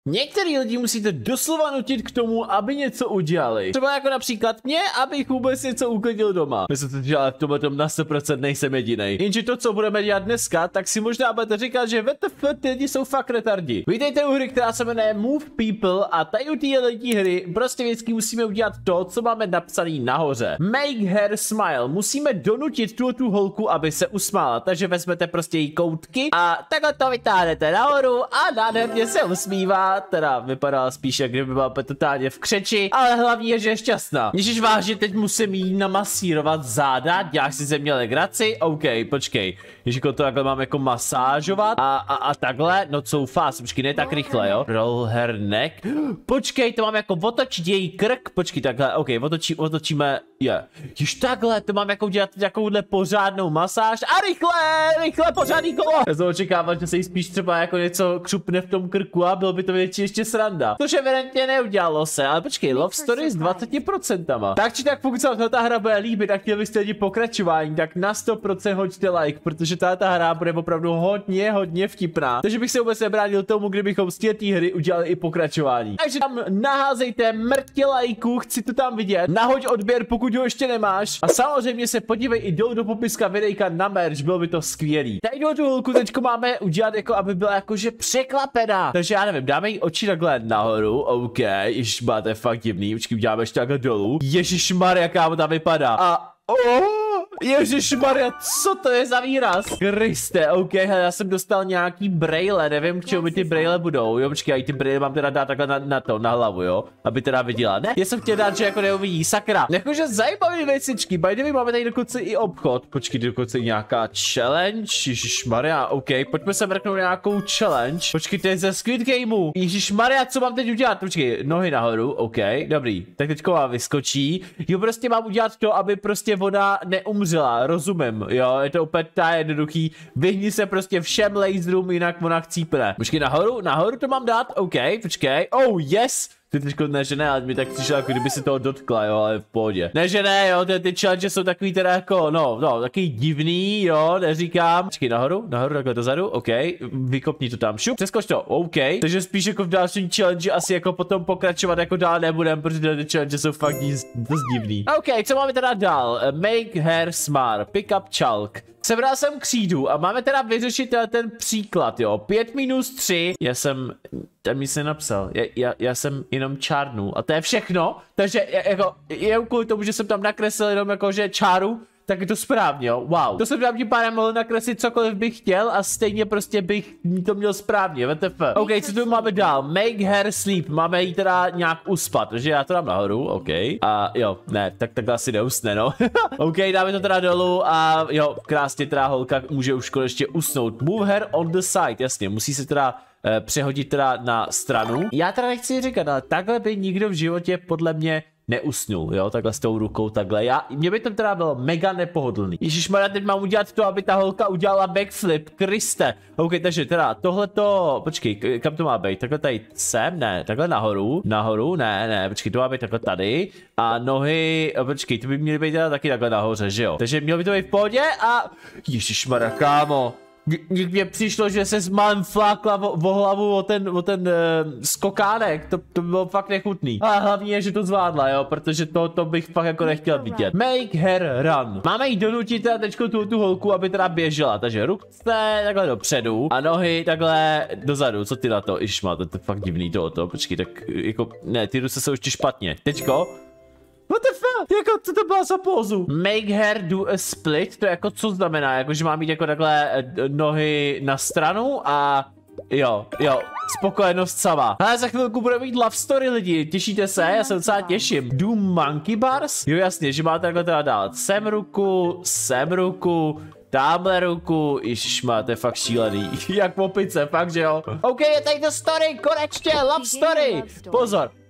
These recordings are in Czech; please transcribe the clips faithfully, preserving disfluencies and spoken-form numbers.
Některý lidi musíte doslova nutit k tomu, aby něco udělali. Třeba jako například mě, abych vůbec něco uklidil doma. Myslím si, že ale v tomhle tom na sto procent nejsem jedinej. Jenže to, co budeme dělat dneska, tak si možná budete říkat, že W T F, ty lidi jsou fakt retardi. Vítejte u hry, která se jmenuje Move People a tady u této hry prostě vždycky musíme udělat to, co máme napsaný nahoře. Make her smile. Musíme donutit tu tu holku, aby se usmála. Takže vezmete prostě její koutky a takhle to vytáhnete nahoru a nádherně se usmívá. Teda vypadala spíš, jak kdyby byla totálně v křeči, ale hlavní je, že je šťastná. Ježiš, vážně, teď musím jí namasírovat záda, děláš si ze mě legraci? OK, počkej. Ježíko, to takhle mám jako masážovat a, a, a takhle, no so fast, počkej, ne tak rychle, jo? Roll her neck. Počkej, to mám jako otočit její krk, počkej, takhle, OK, otočí, otočíme, je. Yeah. Již takhle, to mám jako dělat takovouhle pořádnou masáž a rychle, rychle, pořádný kolo. Já jsem očekával, že se jí spíš třeba jako něco křupne v tom krku a bylo by to větší ještě sranda. Což evidentně neudělalo se, ale počkej, love story s dvaceti procenty. Tak či tak, pokud se vám ta hra bude líbit a chtěli byste lidi pokračování, tak na sto procent hoďte like, protože ta hra bude opravdu hodně, hodně vtipná. Takže bych se vůbec nebránil tomu, kdybychom z té hry udělali i pokračování. Takže tam naházejte mrtě lajků, chci to tam vidět. Nahoď odběr, pokud ho ještě nemáš. A samozřejmě se podívej i dolů do popiska videjka na merch, bylo by to skvělý. Tady tu holku teďko máme udělat jako, aby byla jakože překlapená. Takže já nevím, dáme jí oči takhle nahoru, OK, již máte fakt divný, počkej, uděláme ještě takhle dolů. Ježišmarja, kámo, ta vypadá. A oh, ježišmarja, co to je za výraz? Kriste, OK, hele, já jsem dostal nějaký brejle, nevím, k čemu mi ty brejle budou, jo, počkej, já ty brejle mám teda dát takhle na, na to, na hlavu, jo, aby teda viděla, ne? Já jsem chtěl dát, že jako neuvidí, sakra. Jakože zajímavý věcičky, by the way, máme tady dokonce i obchod, počkej, dokonce i nějaká challenge, ježišmarja, OK, pojďme se mrknout nějakou challenge, počkej, to je ze Squid Gameu, ježišmarja, co mám teď udělat, počkej, nohy nahoru, OK, dobrý, tak teďko vám vyskočí, jo, prostě mám udělat to, aby prostě voda neumřela, rozumím, jo, je to úplně ta jednoduchý, vyhni se prostě všem laserům, jinak ona chcípne. Počkej, nahoru, nahoru to mám dát, OK, počkej, oh yes, ty teďko ne, že ne, ale mi tak přišel, jako kdyby se toho dotkla, jo, ale v pohodě. Ne, že ne, jo, ty, ty challenge jsou takový teda jako, no, no, takový divný, jo, neříkám. Počkej, nahoru, nahoru, takhle dozadu, OK, vykopni to tam, šup, přeskoč to, OK, takže spíš jako v dalším challenge asi jako potom pokračovat jako dál nebudem, protože ty challenge jsou fakt dost divný. OK, co máme teda dál? Make hair smart, pick up chalk. Sebral jsem křídu a máme teda vyřešit ten příklad, jo. pět minus tři, já jsem, tam mi se napsal, já, já, já jsem jenom čárnul a to je všechno, takže jako, je kvůli tomu, že jsem tam nakreslil jenom jako, že čáru, tak je to správně, jo, wow. To jsem tam tím pádem mohl nakreslit cokoliv bych chtěl a stejně prostě bych to měl správně, W T F. OK, co tu máme dál? Make her sleep, máme jí teda nějak uspat, takže já to dám nahoru, OK. A jo, ne, tak takhle asi neusne, no. OK, dáme to teda dolů a jo, krásně teda holka může už konečně usnout. Move her on the side, jasně, musí se teda eh, přehodit teda na stranu. Já teda nechci říkat, ale takhle by nikdo v životě podle mě neusnul, jo, takhle s tou rukou, takhle. Já, mě by to teda bylo mega nepohodlný. Ježišmarja, teď mám udělat to, aby ta holka udělala backflip, Kriste. OK, takže teda tohleto, počkej, kam to má být? Takhle tady sem, ne, takhle nahoru, nahoru, ne, ne, počkej, to má být takhle tady. A nohy, počkej, to by měly být teda taky takhle nahoře, že jo? Takže mělo by to být v pohodě a ježišmarja, kámo. Mně přišlo, že se s malem flákla o, o hlavu o ten, o ten uh, skokánek, to, to bylo fakt nechutný. A hlavně je, že to zvládla, jo, protože to, to bych fakt jako nechtěl vidět. Make her run. Máme jí donutit teda teďko tu, tu holku, aby teda běžela, takže ruce takhle dopředu a nohy takhle dozadu, co ty na to? Išma, to je fakt divný tohoto, počkej, tak jako, ne, ty ruce jsou ještě špatně. Teďko. What the fuck? Jako, co to byla za pózu? Make her do a split, to jako co znamená? Jako, že mám mít jako takhle nohy na stranu a jo, jo, spokojenost sama. Ale za chvilku bude mít love story lidi, těšíte se? Já se docela těším. Do monkey bars? Jo, jasně, že máte takhle teda dát sem ruku, sem ruku, tamhle ruku, ježišma, to je fakt šílený. Jak v opice, fakt, že jo? OK, je tady to story, konečně, love story. Pozor.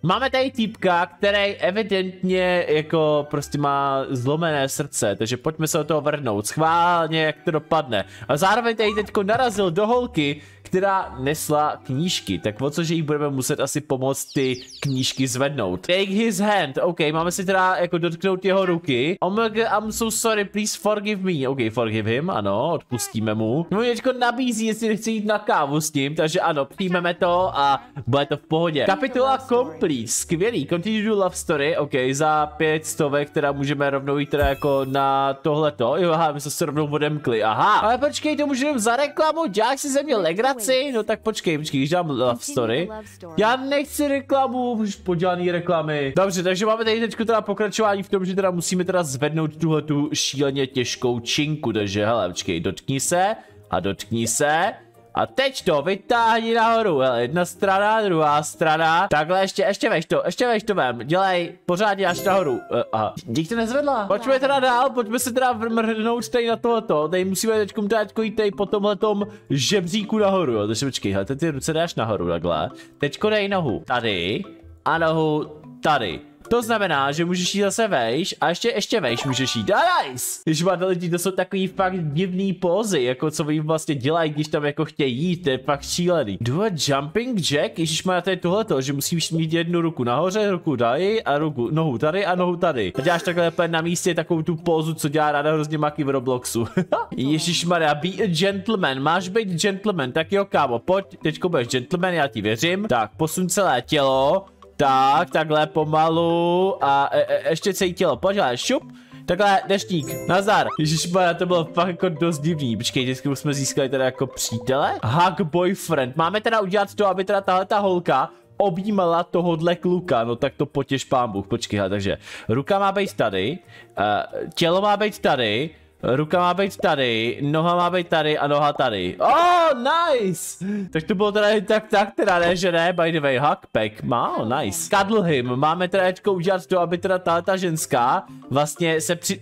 Máme tady týpka, který evidentně jako prostě má zlomené srdce, takže pojďme se do toho vrhnout. Schválně, jak to dopadne. A zároveň tady teďko narazil do holky, která nesla knížky, tak o cože jí budeme muset asi pomoct ty knížky zvednout. Take his hand, ok, máme si teda jako dotknout jeho ruky. Oh my god, I'm so sorry, please forgive me. Ok, forgive him, ano, odpustíme mu. No teďko nabízí, jestli nechci jít na kávu s tím, takže ano, přijmeme to a bude to v pohodě. Kapitola complete, skvělý, continue to love story, ok, za pět stovek, která můžeme rovnou jít teda jako na tohleto. Jo, aha, my jsme se rovnou odemkli, aha. Ale počkej, to můžeme za reklamu, děláš si ze mě legraci. No tak počkej, počkej, když dám love story. Já nechci reklamu, už podělaný reklamy. Dobře, takže máme tady teďko teda pokračování v tom, že teda musíme teda zvednout tuhletu šíleně těžkou činku, takže hele, počkej, dotkni se a dotkni se. A teď to vytáhni nahoru, hele, jedna strana, druhá strana. Takhle ještě, ještě veš to, ještě veš to vem. Dělej pořádně až nahoru. Uh, aha, dík to nezvedla. Pojďme teda dál, pojďme se teda vrhnout tady na tohleto. Tady musíme teďkom teďko jít tady po tomhletom žebříku nahoru, jo. Takže počkej, hele, ty ruce dáš nahoru takhle. Teďko dej nohu tady a nohu tady. To znamená, že můžeš jít zase vejš a ještě, ještě vejš můžeš jít. A nice! Když máte lidi, to jsou takový fakt divný pózy, jako co jim vlastně dělají, když tam jako chtějí jít, to je fakt šílený. Do a jumping jack, ježiš má tady tohleto, že musíš mít jednu ruku nahoře, ruku tady a ruku, nohu tady a nohu tady. A děláš takhle na místě takovou tu pózu, co dělá ráda hrozně Maki v Robloxu. Ježišmarja, be a gentleman, máš být gentleman, tak jo kámo, pojď, teďko budeš gentleman, já ti věřím. Tak, posun celé tělo. Tak, takhle pomalu a e, e, ještě celé tělo, pořád, šup. Takhle, deštník, nazdar. Ježišmarja, to bylo fakt jako dost divný. Počkej, vždycky jsme získali teda jako přítele. Hug boyfriend, máme teda udělat to, aby teda tahle ta holka objímala tohodle kluka, no tak to potěš pán Bůh, počkej, hele, takže ruka má být tady, uh, tělo má být tady, ruka má být tady, noha má být tady a noha tady. Oh, nice! Tak to bylo teda tak, tak, teda ne, že ne, by the way, hug pack, má, oh, nice. Cuddle him, máme teda teďko udělat to, aby teda ta ženská vlastně se při...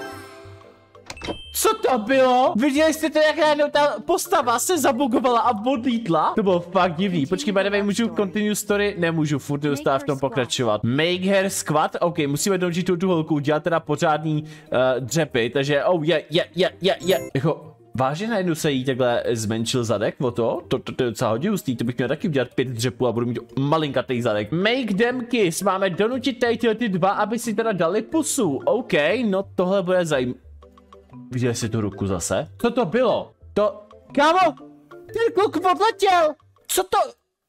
Co to bylo? Viděli jste to, jak najednou ta postava se zabugovala a odlítla? To bylo fakt divný. Počkej, by the way, můžu continue story? Nemůžu, furt dostávám v tom pokračovat. Make her squat? OK, musíme dončit tu, tu holku, dělat teda pořádný uh, dřepy, takže oh, je, je, je, je, je. Jako, vážně najednou se jí takhle zmenšil zadek o to? To, to, to je docela hodně hustý, to bych měl taky udělat pět dřepů a budu mít malinkatý zadek. Make them kiss, máme donutit tady ty, ty dva, aby si teda dali pusu. OK, no tohle bude zajímavé. Viděli jsi tu ruku zase? Co to bylo? To... Kámo! Ten kluk odletěl! Co to...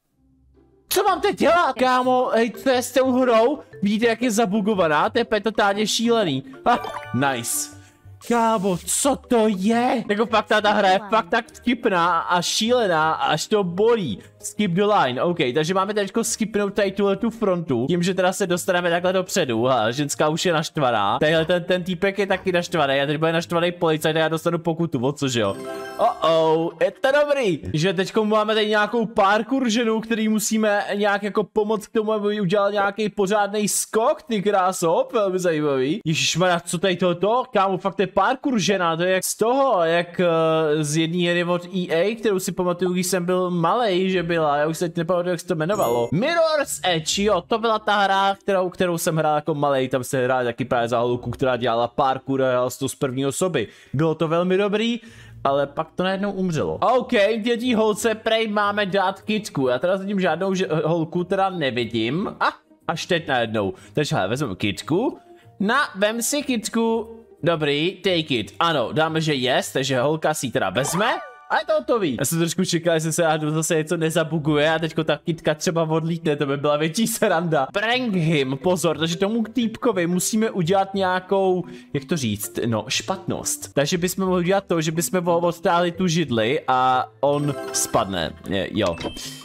Co mám teď dělat? Kámo, hej, to je s tou hrou? Vidíte, jak je zabugovaná? To je totálně šílený. Ah, nice. Kámo, co to je? Jako fakt ta hra je fakt tak vtipná a šílená, až to bolí. Skip the line, OK, takže máme teďko skipnout tady tuhle tu frontu, tím, že teda se dostaneme takhle dopředu, hele, ženská už je naštvaná, tadyhle ten, ten týpek je taky naštvaný, a teď bude naštvaný policajt a já dostanu pokutu, o cože jo? Oh oh, je to dobrý, že teďko máme tady nějakou parkour ženu, který musíme nějak jako pomoct k tomu, aby udělal nějaký pořádný skok, ty kráso, velmi zajímavý. Ježišmarja, co tady tohoto? Kámo, fakt je parkour žena, to je jak z toho, jak uh, z jedné hry od E A, kterou si pamatuju, když jsem byl malej, že by byla, já už se teď nepamatuju, jak se to jmenovalo. Mirror's Edge, jo, to byla ta hra, kterou, kterou jsem hrál jako malej, tam se hrál taky právě za holku, která dělala parkour a hrál to z první osoby. Bylo to velmi dobrý, ale pak to najednou umřelo. OK, dětí holce, prej máme dát kytku, já teda zatím žádnou že, holku teda nevidím. A, až teď najednou. Takže hele, vezmeme kytku. Na, vem si kytku. Dobrý, take it. Ano, dáme, že yes, takže holka si teda vezme. A je to hotový. Já jsem trošku čekal, že se náhodou zase něco nezabuguje a teďko ta kytka třeba odlítne, to by byla větší sranda. Prank him, pozor, takže tomu týpkovi musíme udělat nějakou, jak to říct, no, špatnost. Takže bychom mohli udělat to, že bychom ho odtáhli tu židli a on spadne, je, jo.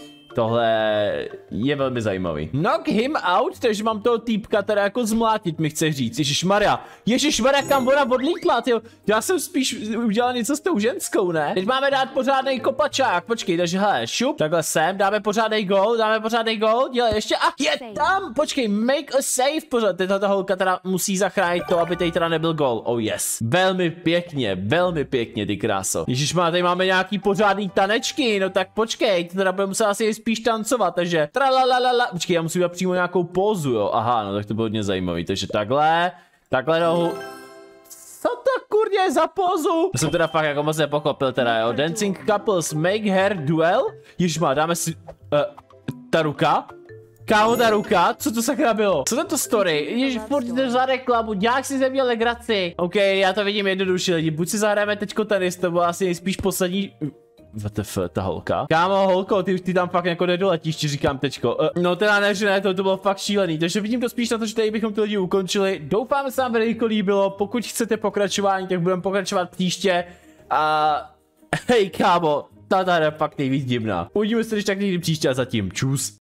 Tohle je velmi zajímavý. Knock him out, takže mám toho týpka teda jako zmlátit, mi chce říct. Ježišmarja, Ježišmarja, kam ona odlítla, tyjo. Já jsem spíš udělal něco s tou ženskou, ne? Teď máme dát pořádnej kopačák, počkej, takže hele, šup, takhle sem, dáme pořádnej gol, dáme pořádnej gol, dělej ještě, a je tam, počkej, make a save, pořád, tato holka teda musí zachránit to, aby tady teda nebyl gol, oh yes. Velmi pěkně, velmi pěkně, ty kráso. Ježišmarja, tady máme nějaký pořádný tanečky, no tak počkej, to teda budeme muset asi spíš tancovat, takže tralalala. Počkej, já musím udělat přímo nějakou pózu, jo. Aha, no tak to bylo hodně zajímavý, takže takhle, takhle nohu. Co to kurně je za pózu? Já jsem teda fakt jako moc nepochopil teda, jo. Dancing couples make hair duel? Ježma, dáme si... Uh, ta ruka? Kámo, ta ruka? Co to sakra bylo? Co to story? Ježiš, furt jdeš za reklamu, nějak si ze mě legraci. OK, já to vidím jednoduše lidi, buď si zahrajeme teďko tenis, to bylo asi nejspíš poslední... W T F, ta holka. Kámo, holko, ty, ty tam fakt jako nedoletíš, ti říkám tečko. Uh, no teda ne, že ne, to, to bylo fakt šílený, takže vidím to spíš na to, že tady bychom ty lidi ukončili. Doufám, že se vám velice líbilo, pokud chcete pokračování, tak budeme pokračovat příště. A hej kámo, ta ta je fakt nejvíc divná. Uvidíme se když tak někdy příště a zatím čus.